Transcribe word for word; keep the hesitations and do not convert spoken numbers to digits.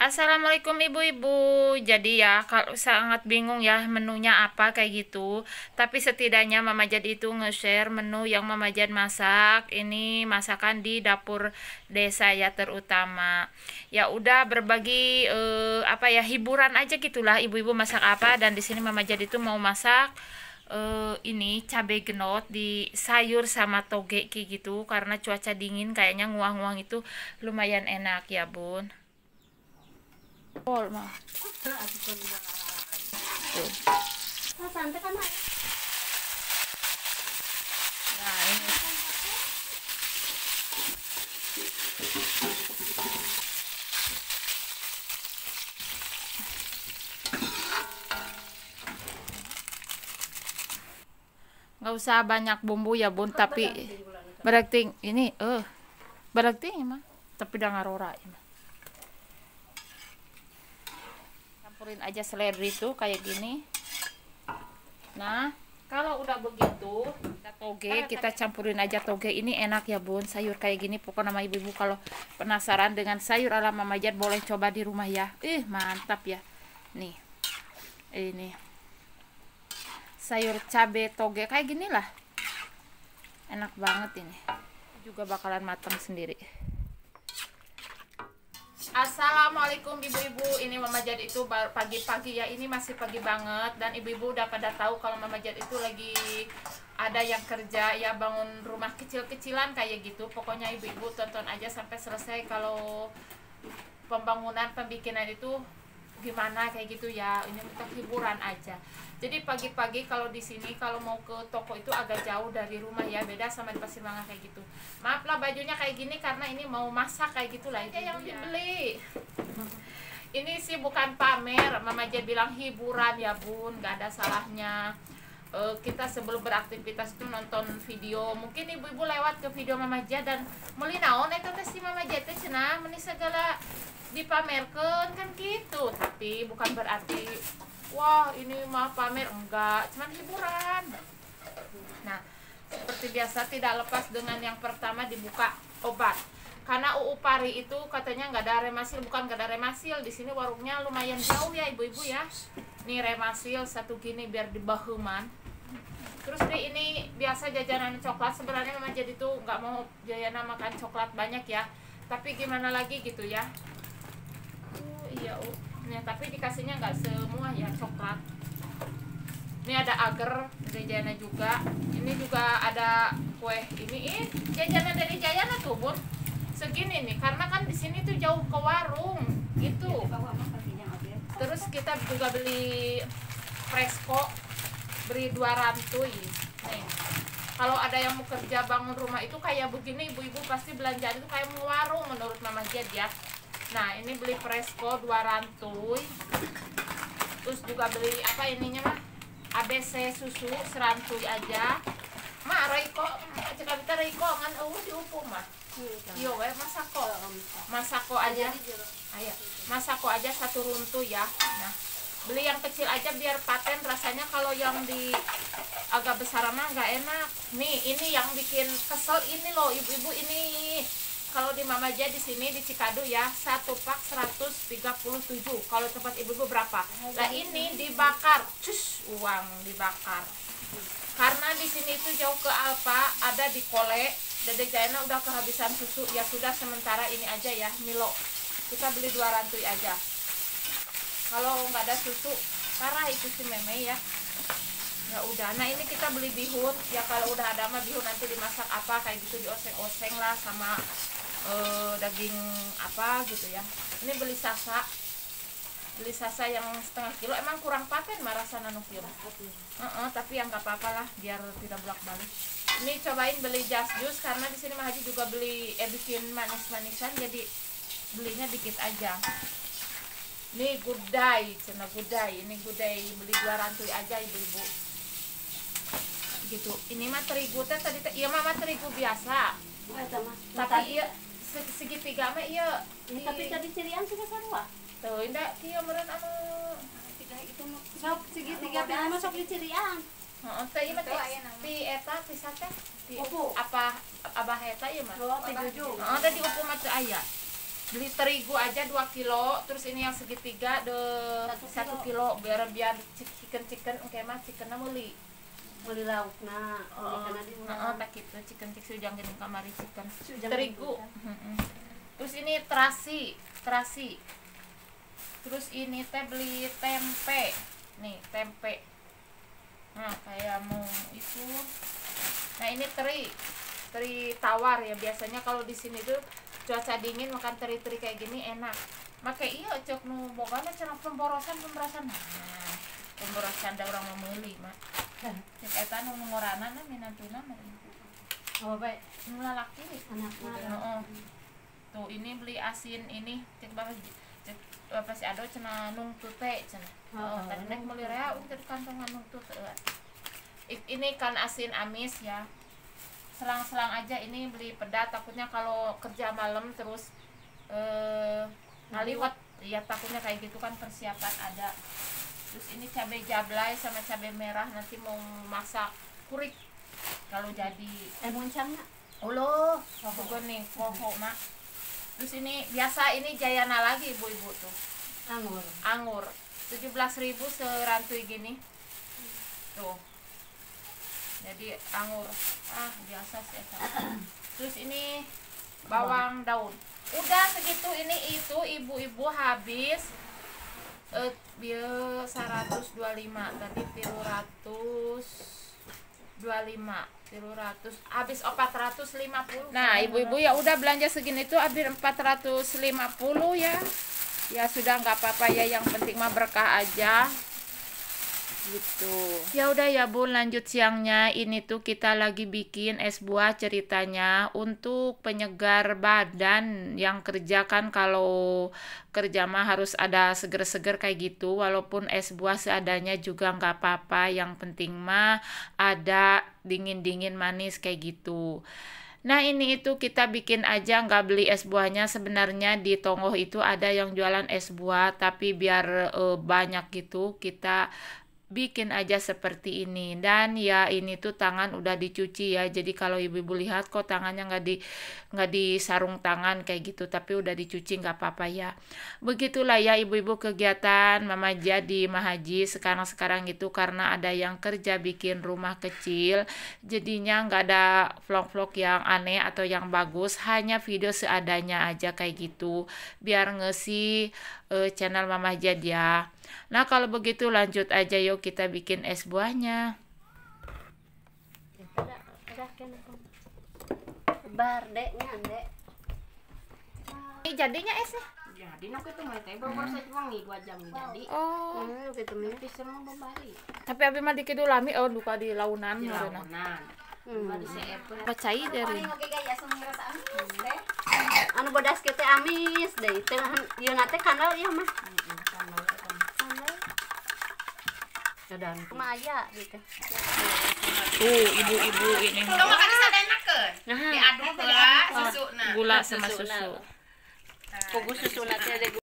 Assalamualaikum ibu-ibu. Jadi ya, kalau sangat bingung ya menunya apa kayak gitu. Tapi setidaknya Mama Jad itu nge-share menu yang Mama Jad masak. Ini masakan di dapur desa ya terutama. Ya udah berbagi eh, apa ya hiburan aja gitulah ibu-ibu masak apa, dan di sini Mama Jad itu mau masak eh ini cabai genot di sayur sama toge kayak gitu, karena cuaca dingin kayaknya nguang-nguang itu lumayan enak ya bun. Pol mah. Tuh. Nah, ini nggak usah banyak bumbu ya bun, tapi berarti ini eh berarti mah tapi udah ngarora ini. Campurin aja seledri itu kayak gini. Nah, kalau udah begitu, kita toge, kita campurin aja toge. Ini enak ya bun, sayur kayak gini. Pokoknya nama ibu-ibu kalau penasaran dengan sayur ala Mama Jad boleh coba di rumah ya. Ih, mantap ya. Nih, ini sayur cabe toge kayak gini lah, enak banget ini. Juga bakalan matang sendiri. Assalamualaikum ibu-ibu. Ini Mama Jad itu pagi-pagi ya, ini masih pagi banget, dan ibu-ibu udah pada tahu kalau Mama Jad itu lagi ada yang kerja ya, bangun rumah kecil-kecilan kayak gitu. Pokoknya ibu-ibu tonton aja sampai selesai kalau pembangunan pembikinan itu gimana kayak gitu ya. Ini untuk hiburan aja. Jadi pagi-pagi kalau di sini kalau mau ke toko itu agak jauh dari rumah ya, beda sama di Pasir Mangga kayak gitu. Maaf lah bajunya kayak gini karena ini mau masak kayak gitulah itu yang dibeli. Ini sih bukan pamer, Mama Jad bilang hiburan ya bun, nggak ada salahnya. Uh, kita sebelum beraktivitas itu nonton video, mungkin ibu-ibu lewat ke video Mama Jad dan meuli naon eta teh si Mama Jad teh cenah meni segala dipamerkeun kan gitu. Tapi bukan berarti wah ini mah pamer, enggak, cuman hiburan. Nah, seperti biasa tidak lepas dengan yang pertama dibuka obat. Karena U U Pari itu katanya nggak ada remasil, bukan nggak ada remasil. Di sini warungnya lumayan jauh ya ibu-ibu ya. Nih remasil satu gini biar di bahuman. Terus nih ini biasa jajanan coklat. Sebenarnya Mama Jad itu nggak mau jajanan makan coklat banyak ya. Tapi gimana lagi gitu ya. Uh, iya uh. Nah, tapi dikasihnya nggak semua ya coklat. Ini ada agar dari Jayana juga. Ini juga ada kue ini. Eh, jajanan dari Jayana tuh bun. Segini nih, karena kan di sini tuh jauh ke warung gitu. Terus kita juga beli presko, beri dua rantuy. Nih, kalau ada yang mau kerja bangun rumah itu kayak begini, ibu-ibu pasti belanjaan itu kayak mau warung menurut Mama Jad ya. Nah, ini beli presko dua rantuy. Terus juga beli apa ininya mah? A B C susu serantuy aja. Mak Reiko, cekap kita Reiko ngan eueuh diupum mah. Yo we masako. Masako aja. Ayo. Masako aja satu runtuh ya. Nah, beli yang kecil aja biar paten rasanya, kalau yang di agak besar mah nggak enak. Nih, ini yang bikin kesel ini loh ibu-ibu ini. Kalau di Mama Jad di sini di Cikadu ya, satu pak seratus tiga puluh tujuh. Kalau tempat ibu-ibu berapa? Nah, ini dibakar. Cus, uang dibakar. Karena di sini itu jauh ke Alpa, ada di Kole. Dede Jayana udah kehabisan susu, ya sudah sementara ini aja ya, Milo. Kita beli dua rantuy aja. Kalau nggak ada susu, parah itu si meme ya. Ya udah. Nah, ini kita beli bihun. Ya kalau udah ada mah bihun nanti dimasak apa kayak gitu, dioseng-oseng lah sama uh, daging apa gitu ya. Ini beli sasa. Beli sasa yang setengah kilo, emang kurang paten mah rasana nu kieu. Heeh, tapi yang nggak apa-apa lah biar tidak bolak-balik. Ini cobain beli jas jus karena di sini Mah Haji juga beli eh bikin manis-manisan, jadi belinya dikit aja. Ini gudai, cina gudai. Ini gudai beli dua rantuy aja ibu-ibu. Gitu. Ini mah terigu teh tadi teh iya mah terigu biasa. Tapi iya segitiga mah iya. Tapi tadi cirian sih sarua. Tuh, indah kieu meureun anu Tiga itu mah sok segitiga teh mah sok di cirian. Heeh, teh ieu mah ti eta bisa teh ti Upu. apa abah eta ieu mah. Oh, ti juju. Heeh, da di upu mah teu aya. beli terigu aja dua kilo, terus ini yang segitiga de satu kilo biar biar chicken chicken oke mah chickennya meuli Beli lauk nah, oh karena di heeh tak kitu chicken chicken sujang gini kamari chicken terigu. Heeh. Terus ini terasi terasi terus ini teh beli tempe nih tempe, nah kayak mau itu. Nah ini teri teri tawar ya, biasanya kalau di sini tuh cuaca dingin makan teri-teri kayak gini enak. Make iya cok nu bogana cenah pemborosan pemborosan. Nah, pemborosan da urang memeuli mah. Cek eta nu ngorana na minantuna mah. Oh baik, Nu lalaki anaknya. heeh. Tuh ini beli asin ini cek bapak cek bapak si ado cenah nung tute cenah. Heeh, tadi nek meuli rea untuk kantongan nung tute. Ini kan asin amis ya. Selang-selang aja ini beli pedas, takutnya kalau kerja malam terus eh ngaliwat ya, takutnya kayak gitu kan, persiapan ada. Terus ini cabai jablay sama cabai merah nanti mau masak kurik kalau jadi Eh muncangnya. ulo poho nih poho mak. Terus ini biasa ini Jayana lagi ibu-ibu tuh Anggur. anggur tujuh belas ribu serantui gini tuh, jadi anggur ah biasa sih eta. Terus ini bawang daun udah segitu. Ini itu ibu-ibu habis eh bieu seratus dua puluh lima tadi tilu ratus dua puluh lima tilu ratus habis empat ratus lima puluh. Nah ibu-ibu ya udah belanja segini tuh habis empat ratus lima puluh ya. Ya sudah nggak apa-apa ya, yang penting mah berkah aja gitu. Ya udah ya Bu, lanjut siangnya. Ini tuh kita lagi bikin es buah ceritanya untuk penyegar badan. Yang kerja kan kalau kerja mah harus ada seger-seger kayak gitu. Walaupun es buah seadanya juga nggak apa-apa, yang penting mah ada dingin-dingin manis kayak gitu. Nah ini itu kita bikin aja, nggak beli es buahnya. Sebenarnya di Tonggoh itu ada yang jualan es buah, tapi biar e, banyak gitu kita bikin aja seperti ini. Dan ya ini tuh tangan udah dicuci ya, jadi kalau ibu-ibu lihat kok tangannya nggak di nggak di sarung tangan kayak gitu, tapi udah dicuci nggak apa-apa ya. Begitulah ya ibu-ibu kegiatan Mama Jadi Mahaji sekarang-sekarang itu, karena ada yang kerja bikin rumah kecil, jadinya nggak ada vlog-vlog yang aneh atau yang bagus, hanya video seadanya aja kayak gitu biar ngisi uh, channel Mama Jadi ya. Nah kalau begitu lanjut aja yuk kita bikin es buahnya. Ada ada kan bar deknya dek. Ini jadinya esnya. Jadi nak itu mah teh baru saja wangi dua jam jadi. Oh. Hmm, gitu mah. Tapi semua membari. Tapi abi mah di kidul lami oh duka di launan Di meureunna. launan. Hmm. Di C F. Pacai dari. Oke gaya sumber amis teh. Anu bodas kieu teh amis deui teh ieu na teh kandal ieu mah. Sedang Mah aya gitu. Tuh ibu-ibu ini. Kalau makan disadenakeun. Diaduk heula susuna. Gula sama susu. Pugu susuna teh